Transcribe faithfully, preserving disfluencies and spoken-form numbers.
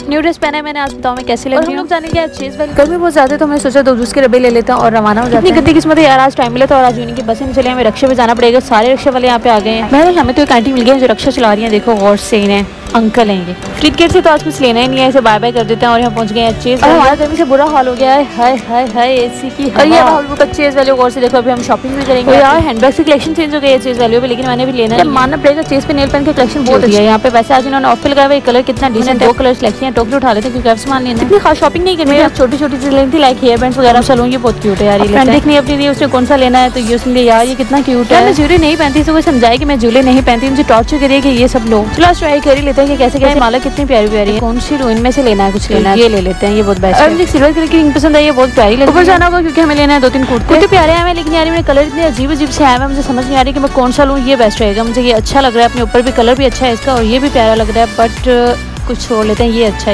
New dress पहना है मैंने, आज बताओ मैं कैसे लग रही हूं। हम लोग जाने के चीज वाली गर्मी बहुत ज्यादा, तो मैं सोचा दो जूस के डब्बे ले लेता हूं और रवाना हो जाते हैं। कितनी किस्मत है यार, आज टाइम मिला था और आज यूनियन की बसें में चले, हमें रिक्शे पे जाना पड़ेगा। सारे रिक्शे वाले यहाँ पे आ गए हैं। मैं हमें तो एक आंटी मिल गई है जो रिक्शा चला रही है, देखो गौर से इन्हें अंकल हैं ये। फ्रीड गेट से तो आज कुछ लेना ही नहीं है, इसे बाय बाय कर देते हैं और यहाँ पहुंच गए हैं चीज। हमारा गर्मी से बुरा हाल हो गया है, हाय हाय हाय एसी की। और ये बहुत चीज वाले गौर से देखो, अभी हम शॉपिंग भी करेंगे। यार हैंडबैग की कलेक्शन चेंज हो गई है चीज वाले पे, लेकिन मैंने भी लेना है, मानना पड़ेगा। चीज पे नेल पेन की कलेक्शन बहुत अच्छी है यहाँ पे। वैसे आज इन्होंने ऑफ पे लगाया हुआ कलर कितना डिसेंट है, दो कलर सिलेक्शन है। टोकरी उठा लेते हैं क्योंकि सामान लेना है। इतनी खास शॉपिंग नहीं करनी है, छोटी छोटी चीज लेनी थी लाइक हेयर बैंड्स वगैरह। चलो ये बहुत क्यूट है यार, ये देखनी अपनी लिए उसने कौन सा लेना है तो ये उसने लिया। यार ये कितना क्यूट है। मैं ज्वेलरी नहीं पहनती, तो कोई समझाए कि मैं ज्वेलरी नहीं पहनती, मुझे टॉर्चर करिए कि ये सब लोग। चलो ट्राई कर ही लेते हैं कि कैसे कैसे माला कितनी प्यारी प्यारी है। कौन सी रो इनमें से लेना है, कुछ लेना है ये ले लेते हैं, ये बहुत बेस्ट है। मुझे सिल्वर कलर की रिंग पसंद है, ये बहुत प्यारी लगी। ऊपर जाना होगा क्योंकि हमें लेना है दो तीन कुर्ते। कुर्ते प्यारे हैं लेकिन यार मेरे कलर इतने अजीब अजीब से आए हैं, मुझे समझ नहीं आ रही कि मैं कौन सा लूँ। ये बेस्ट रहेगा, मुझे ये अच्छा लग रहा है, अपने ऊपर भी कलर भी अच्छा है इसका और ये भी प्यारा लग रहा है, बट कुछ छोड़ लेते हैं, ये अच्छा है।